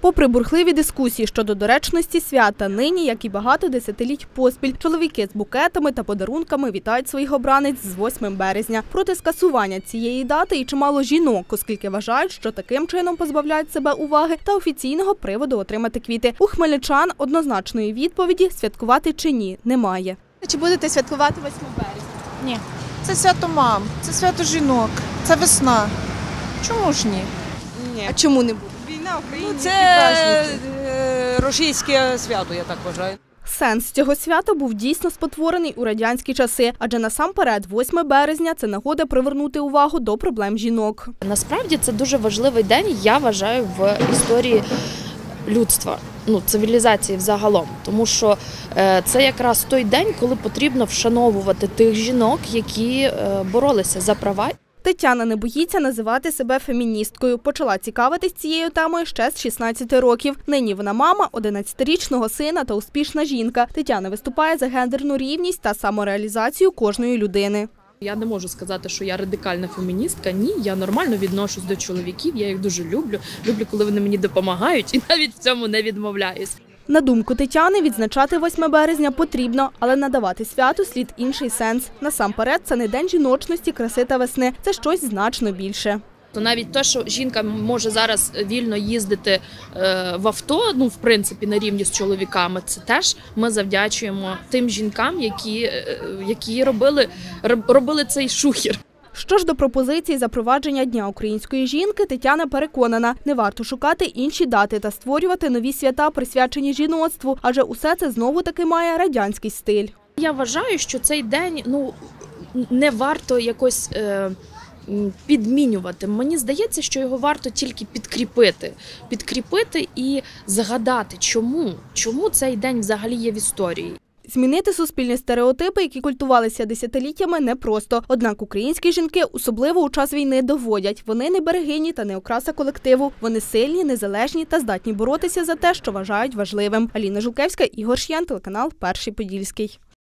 Попри бурхливі дискусії щодо доречності свята, нині, як і багато десятиліть поспіль, чоловіки з букетами та подарунками вітають своїх обранець з 8 березня. Проти скасування цієї дати і чимало жінок, оскільки вважають, що таким чином позбавляють себе уваги та офіційного приводу отримати квіти. У хмельничан однозначної відповіді – святкувати чи ні – немає. Чи будете святкувати 8 березня? Ні. Це свято мам, це свято жінок, це весна. Чому ж ні? Ні. А чому не буде? Війна в Україні. Це російське свято, я так вважаю. Сенс цього свята був дійсно спотворений у радянські часи, адже насамперед 8 березня – це нагода привернути увагу до проблем жінок. Насправді це дуже важливий день, я вважаю, в історії людства, цивілізації взагалом. Тому що це якраз той день, коли потрібно вшановувати тих жінок, які боролися за права. Тетяна не боїться називати себе феміністкою. Почала цікавитись цією темою ще з 16 років. Нині вона мама 11-річного сина та успішна жінка. Тетяна виступає за гендерну рівність та самореалізацію кожної людини. Я не можу сказати, що я радикальна феміністка. Ні, я нормально відношусь до чоловіків, я їх дуже люблю. Люблю, коли вони мені допомагають, і навіть в цьому не відмовляюсь. На думку Тетяни, відзначати 8 березня потрібно, але надавати святу слід інший сенс. Насамперед, це не день жіночності, краси та весни. Це щось значно більше. То навіть те, що жінка може зараз вільно їздити в авто, в принципі, на рівні з чоловіками, це теж ми завдячуємо тим жінкам, які робили цей шухер. Що ж до пропозицій запровадження Дня української жінки, Тетяна переконана, не варто шукати інші дати та створювати нові свята, присвячені жіноцтву, адже усе це знову-таки має радянський стиль. Я вважаю, що цей день не варто якось підмінювати. Мені здається, що його варто тільки підкріпити і згадати, чому цей день взагалі є в історії. Змінити суспільні стереотипи, які культувалися десятиліттями, непросто. Однак українські жінки, особливо у час війни, доводять. Вони не берегині та не окраса колективу. Вони сильні, незалежні та здатні боротися за те, що вважають важливим. Аліна Жулкевська, Ігор Шиян, телеканал «Перший Подільський».